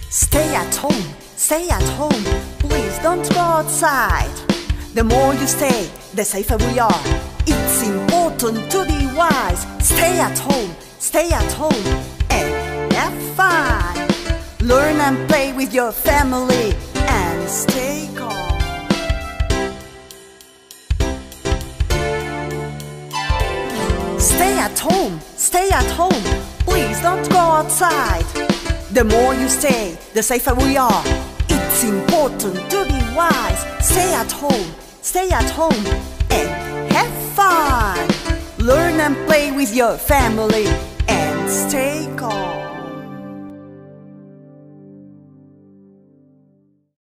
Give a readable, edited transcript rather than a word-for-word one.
Stay at home, stay at home. Please don't go outside. The more you stay, the safer we are. It's important to be wise. Stay at home, and have fun. Learn and play with your family and stay calm. Stay at home. Please don't go outside. The more you stay, the safer we are. It's important to be wise. Stay at home, and have fun. Learn and play with your family and stay calm.